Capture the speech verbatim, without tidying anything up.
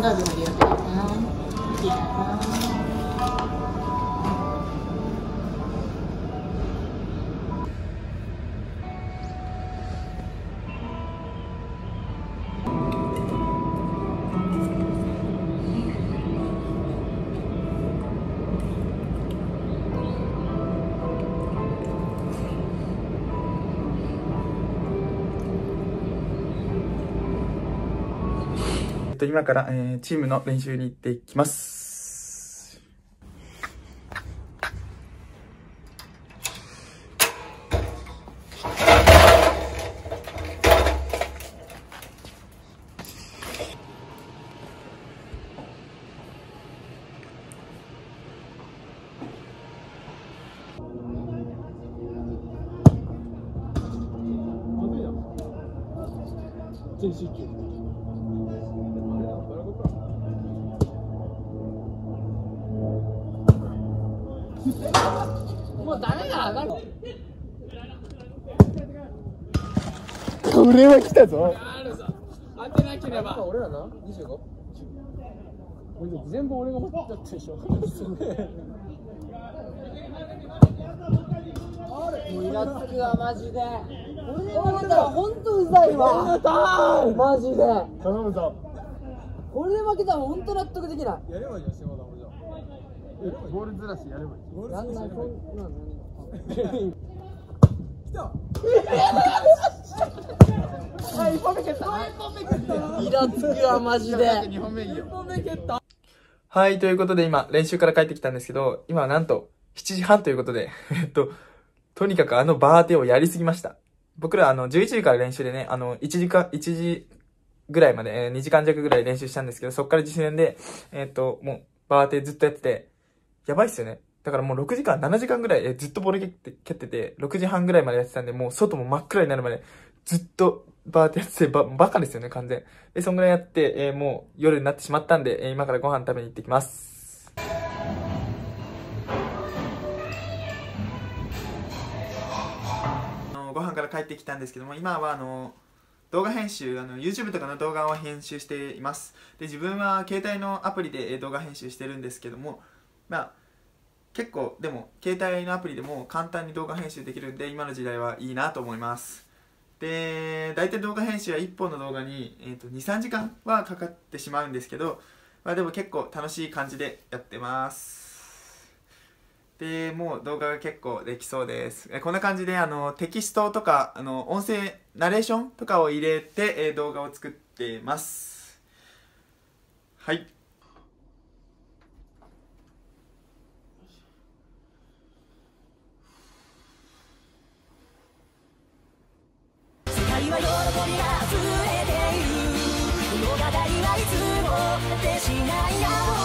ドーズご利用ください。失礼します。 今から、えー、チームの練習に行っていきます。全集中。 もうダメだ。なんかこれは来たぞ。 当てなければ。俺らな、にじゅうご。全部俺が持ってたでしょ。もうイラつくわマジで。俺で負けたら本当うざいわ。マジで。 頼むぞ。 俺で負けたら本当納得できない。 やればいいよ、島田もじゃあ。 ボールずらしやればいい。 なんなんこんなん来た。 あ、一本目蹴った。イラつくわマジで。 にほんめいいよ。 一本目蹴った。 はい、ということで今練習から帰ってきたんですけど、今はなんとしちじはんということで、えっと、とにかくあのバーテをやりすぎました。僕らあのじゅういちじから練習でね、あのいちじかん、いちじぐらいまで、えー、にじかん弱ぐらい練習したんですけど、そっから実践で、えっと、もうバーテずっとやってて、やばいっすよね。だからもうろくじかん、ななじかんぐらい、えー、ずっとボール蹴って、蹴ってて、ろくじはんぐらいまでやってたんで、もう外も真っ暗になるまでずっとバーテやってて、ば、バカですよね、完全。で、そんぐらいやって、えー、もう夜になってしまったんで、えー、今からご飯食べに行ってきます。あのご飯から帰ってきたんですけども、今はあの、動画編集、あの YouTube とかの動画を編集しています。で、自分は携帯のアプリで動画編集してるんですけども、まあ、結構、でも、携帯のアプリでも簡単に動画編集できるんで、今の時代はいいなと思います。で、大体動画編集はいっぽんの動画に、えーと、に、さんじかんはかかってしまうんですけど、まあでも結構楽しい感じでやってます。で、もう動画が結構できそうです。えこんな感じであのテキストとかあの音声ナレーションとかを入れて、え動画を作ってます。はい。 世界は喜びが溢れている。物語はいつも果てしないな。